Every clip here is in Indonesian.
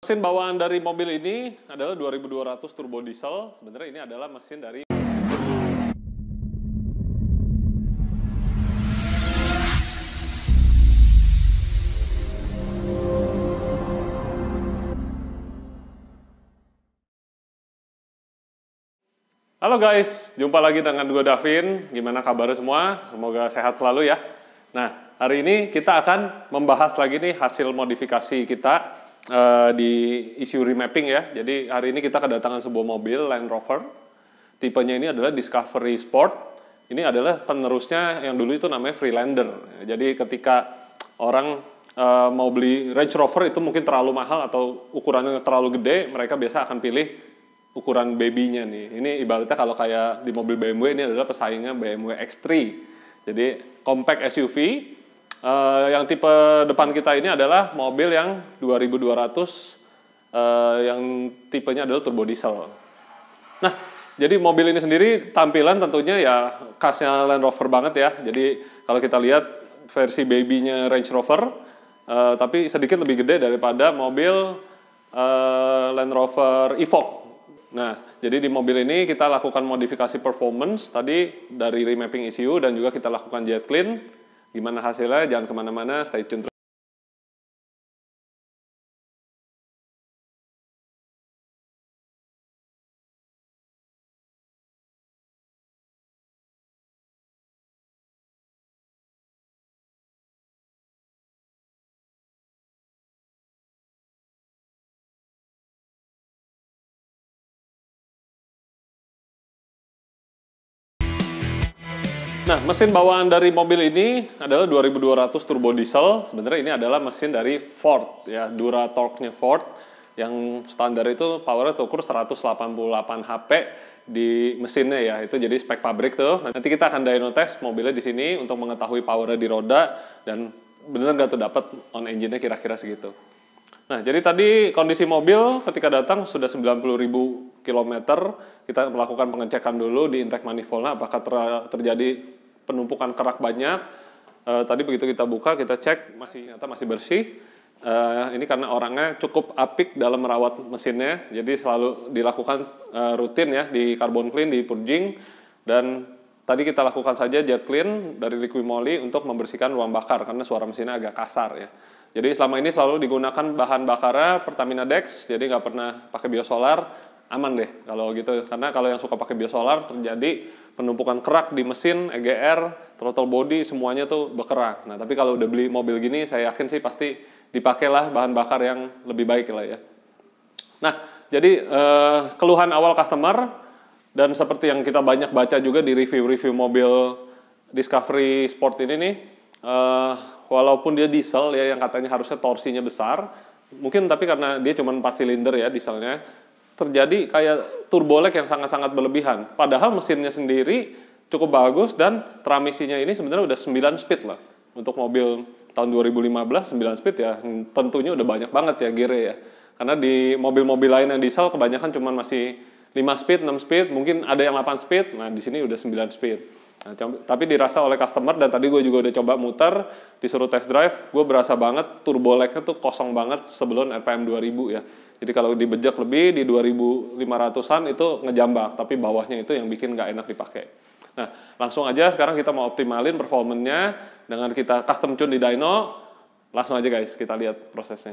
Mesin bawaan dari mobil ini adalah 2200 turbo diesel. Sebenarnya ini adalah mesin dari Halo guys, jumpa lagi dengan gue Davin. Gimana kabar semua? Semoga sehat selalu ya. Nah, hari ini kita akan membahas lagi nih hasil modifikasi kita di issue remapping ya. Jadi hari ini kita kedatangan sebuah mobil Land Rover. Tipenya ini adalah Discovery Sport. Ini adalah penerusnya yang dulu itu namanya Freelander. Jadi ketika orang mau beli Range Rover itu mungkin terlalu mahal atau ukurannya terlalu gede, mereka biasa akan pilih ukuran baby-nya nih. Ini ibaratnya kalau kayak di mobil BMW ini adalah pesaingnya BMW X3. Jadi compact SUV. Yang tipe depan kita ini adalah mobil yang 2200 yang tipenya adalah turbo diesel. Nah, jadi mobil ini sendiri tampilan tentunya ya khasnya Land Rover banget ya. Jadi kalau kita lihat versi baby-nya Range Rover, tapi sedikit lebih gede daripada mobil Land Rover Evoque. Nah, jadi di mobil ini kita lakukan modifikasi performance tadi dari remapping ECU dan juga kita lakukan jet clean. Gimana hasilnya? Jangan kemana-mana, stay tune terus. Nah, mesin bawaan dari mobil ini adalah 2200 turbo diesel. Sebenarnya ini adalah mesin dari Ford ya, Duratorque-nya Ford yang standar itu power-nya terukur 188 HP di mesinnya ya. Itu jadi spek pabrik tuh. Nanti kita akan dyno test mobilnya di sini untuk mengetahui power-nya di roda dan benar nggak tuh dapat on engine-nya kira-kira segitu. Nah, jadi tadi kondisi mobil ketika datang sudah 90.000 km. Kita melakukan pengecekan dulu di intake manifoldnya apakah terjadi penumpukan kerak banyak. Tadi begitu kita buka, kita cek ternyata masih bersih. Ini karena orangnya cukup apik dalam merawat mesinnya, jadi selalu dilakukan rutin ya di carbon clean, di purging, dan tadi kita lakukan saja jet clean dari Liquimoli untuk membersihkan ruang bakar karena suara mesinnya agak kasar ya. Jadi selama ini selalu digunakan bahan bakarnya Pertamina Dex, jadi nggak pernah pakai biosolar, aman deh kalau gitu. Karena kalau yang suka pakai biosolar terjadi penumpukan kerak di mesin, EGR, throttle body, semuanya tuh berkerak. Nah, tapi kalau udah beli mobil gini, saya yakin sih pasti dipakailah bahan bakar yang lebih baik lah ya. Nah, jadi keluhan awal customer, dan seperti yang kita banyak baca juga di review-review mobil Discovery Sport ini nih, walaupun dia diesel ya yang katanya harusnya torsinya besar, mungkin tapi karena dia cuma 4 silinder ya dieselnya, terjadi kayak turbolag yang sangat-sangat berlebihan. Padahal mesinnya sendiri cukup bagus dan transmisinya ini sebenarnya udah 9 speed lah. Untuk mobil tahun 2015 9 speed ya tentunya udah banyak banget ya gearnya ya. Karena di mobil-mobil lain yang diesel kebanyakan cuma masih 5 speed, 6 speed, mungkin ada yang 8 speed. Nah, di sini udah 9 speed. Nah, tapi dirasa oleh customer dan tadi gue juga udah coba muter, disuruh test drive, gue berasa banget turbo lag-nya tuh kosong banget sebelum RPM 2000 ya. Jadi kalau dibejek lebih di 2500-an itu ngejambak, tapi bawahnya itu yang bikin nggak enak dipakai. Nah, langsung aja sekarang kita mau optimalin performanya dengan kita custom tune di dyno. Langsung aja guys, kita lihat prosesnya.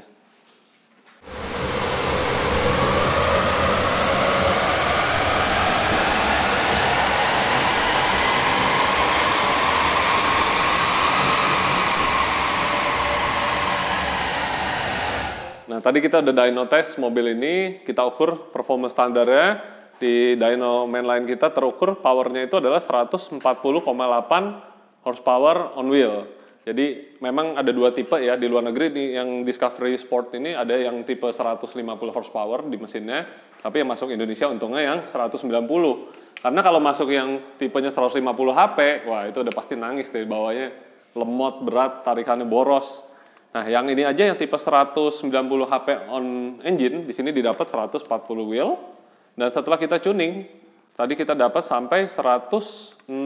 Nah, tadi kita udah dyno test mobil ini, kita ukur performance standarnya di dyno mainline kita terukur powernya itu adalah 140,8 horsepower on wheel. Jadi memang ada dua tipe ya di luar negeri nih, yang Discovery Sport ini ada yang tipe 150 horsepower di mesinnya, tapi yang masuk Indonesia untungnya yang 190. Karena kalau masuk yang tipenya 150 HP, wah itu udah pasti nangis deh, bawahnya lemot, berat, tarikannya boros. Nah, yang ini aja yang tipe 190 HP on engine, di sini didapat 140 wheel. Dan setelah kita tuning, tadi kita dapat sampai 160,9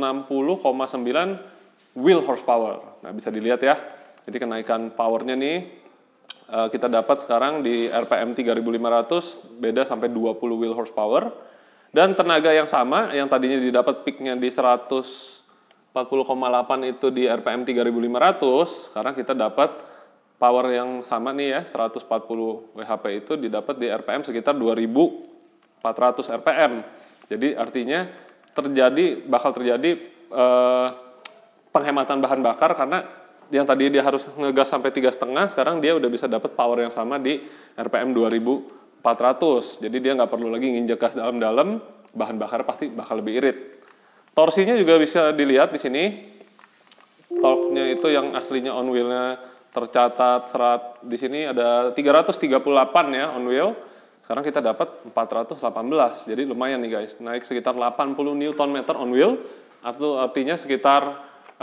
wheel horsepower. Nah, bisa dilihat ya. Jadi kenaikan powernya nih kita dapat sekarang di RPM 3500 beda sampai 20 wheel horsepower. Dan tenaga yang sama, yang tadinya didapat peaknya di 140,8 itu di RPM 3500, sekarang kita dapat power yang sama nih ya, 140 WHP itu didapat di RPM sekitar 2400 RPM. Jadi artinya bakal terjadi penghematan bahan bakar karena yang tadi dia harus ngegas sampai 3,5, sekarang dia udah bisa dapat power yang sama di RPM 2400. Jadi dia nggak perlu lagi nginjek gas dalam-dalam, bahan bakar pasti bakal lebih irit. Torsinya juga bisa dilihat di sini. Torque-nya itu yang aslinya on wheel-nya tercatat di sini ada 338 ya on wheel. Sekarang kita dapat 418. Jadi lumayan nih guys, naik sekitar 80 Nm on wheel. Artinya sekitar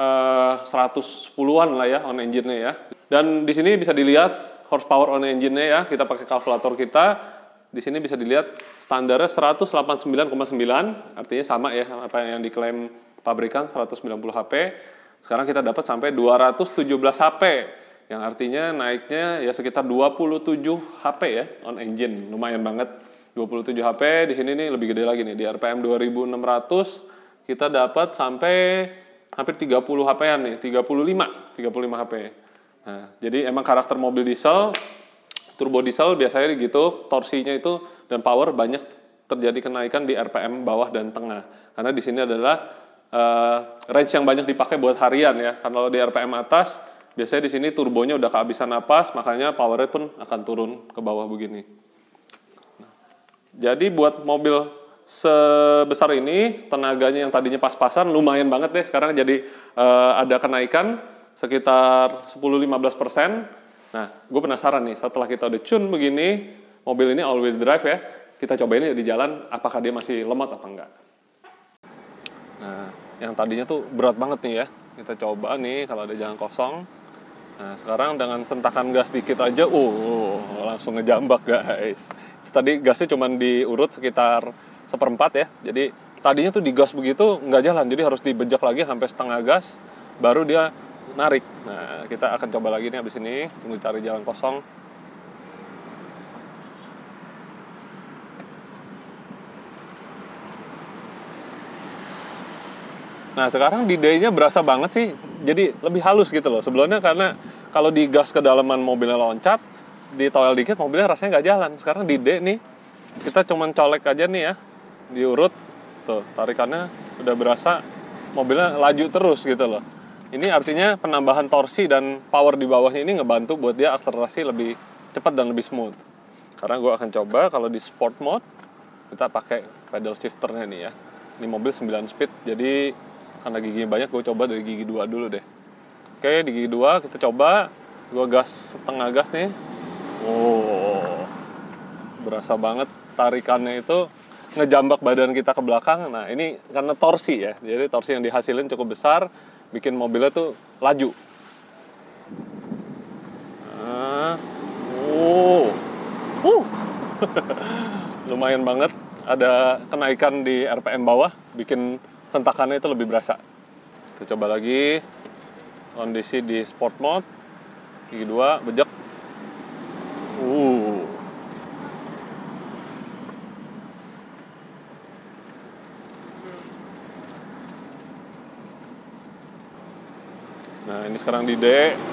110-an lah ya on engine-nya ya. Dan di sini bisa dilihat horsepower on engine-nya ya. Kita pakai kalkulator kita. Di sini bisa dilihat standarnya 189,9, artinya sama ya apa yang diklaim pabrikan 190 HP. Sekarang kita dapat sampai 217 HP, yang artinya naiknya ya sekitar 27 HP ya on engine. Lumayan banget. 27 HP di sini nih lebih gede lagi nih, di RPM 2600 kita dapat sampai hampir 30 HP-an nih, 35 HP. Nah, jadi emang karakter mobil diesel, turbo diesel biasanya gitu, torsinya itu dan power banyak terjadi kenaikan di RPM bawah dan tengah. Karena di sini adalah range yang banyak dipakai buat harian ya. Kalau di RPM atas, biasanya di sini turbonya udah kehabisan napas, makanya powernya pun akan turun ke bawah begini. Nah, jadi buat mobil sebesar ini, tenaganya yang tadinya pas-pasan lumayan banget deh. Sekarang jadi ada kenaikan sekitar 10-15%. Nah, gue penasaran nih, setelah kita udah tune begini, mobil ini all-wheel drive ya, kita cobain ya di jalan, apakah dia masih lemot apa enggak. Nah, yang tadinya tuh berat banget nih ya, kita coba nih kalau ada jalan kosong. Nah, sekarang dengan sentakan gas dikit aja, langsung ngejambak guys. Tadi gasnya cuma diurut sekitar 1/4 ya, jadi tadinya tuh digas begitu nggak jalan, jadi harus dibejak lagi sampai setengah gas, baru dia narik. Nah, kita akan coba lagi nih abis ini, tunggu cari jalan kosong. Nah, sekarang di D-nya berasa banget sih, jadi lebih halus gitu loh. Sebelumnya karena kalau digas ke dalaman mobilnya loncat, ditoel dikit mobilnya rasanya nggak jalan. Sekarang di D nih, kita cuman colek aja nih ya, diurut, tuh tarikannya udah berasa mobilnya laju terus gitu loh. Ini artinya penambahan torsi dan power di bawahnya ini ngebantu buat dia akselerasi lebih cepat dan lebih smooth. Karena gue akan coba kalau di sport mode, kita pakai pedal shifternya nih ya. Ini mobil 9 speed, jadi karena giginya banyak, gue coba dari gigi 2 dulu deh. Oke, di gigi 2 kita coba, gue gas setengah gas nih. Berasa banget tarikannya itu ngejambak badan kita ke belakang. Nah, ini karena torsi ya, jadi torsi yang dihasilin cukup besar, bikin mobilnya tuh laju. Lumayan banget, ada kenaikan di RPM bawah, bikin sentakannya itu lebih berasa. Kita coba lagi, kondisi di sport mode, gigi 2, bejek. Nah, ini sekarang di D.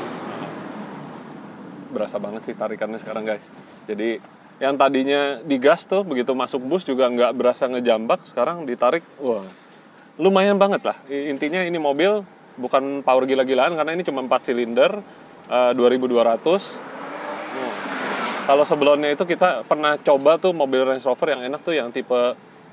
Berasa banget sih tarikannya sekarang guys. Jadi yang tadinya digas tuh begitu masuk bus juga nggak berasa ngejambak, sekarang ditarik, lumayan banget lah. Intinya ini mobil bukan power gila-gilaan karena ini cuma 4 silinder 2200. Kalau sebelumnya itu kita pernah coba tuh mobil Range Rover yang enak tuh yang tipe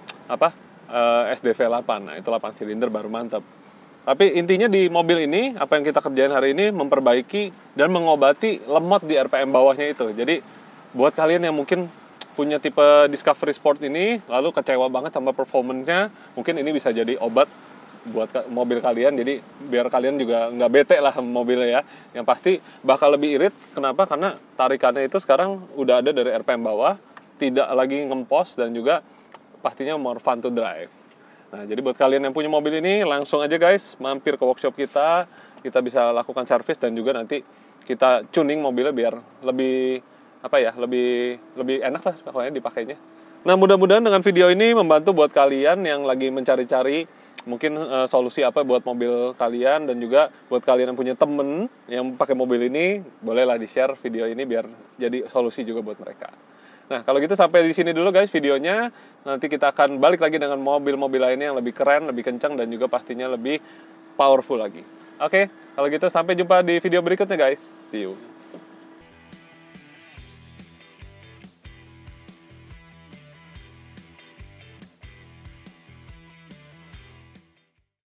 SDV 8. Nah, itu 8 silinder baru mantap. Tapi intinya di mobil ini, apa yang kita kerjain hari ini, memperbaiki dan mengobati lemot di RPM bawahnya itu. Jadi, buat kalian yang mungkin punya tipe Discovery Sport ini, lalu kecewa banget sama performance-nya, mungkin ini bisa jadi obat buat mobil kalian. Jadi, biar kalian juga nggak bete lah mobilnya ya. Yang pasti bakal lebih irit. Kenapa? Karena tarikannya itu sekarang udah ada dari RPM bawah, tidak lagi ngempos, dan juga pastinya more fun to drive. Nah, jadi buat kalian yang punya mobil ini, langsung aja guys, mampir ke workshop kita bisa lakukan servis dan juga nanti kita tuning mobilnya biar lebih lebih enak lah pokoknya dipakainya. Nah, mudah-mudahan dengan video ini membantu buat kalian yang lagi mencari-cari mungkin solusi apa buat mobil kalian, dan juga buat kalian yang punya temen yang pakai mobil ini, bolehlah di-share video ini biar jadi solusi juga buat mereka. Nah, kalau gitu sampai di sini dulu guys videonya. Nanti kita akan balik lagi dengan mobil-mobil lainnya yang lebih keren, lebih kencang, dan juga pastinya lebih powerful lagi. Oke, kalau gitu sampai jumpa di video berikutnya guys. See you.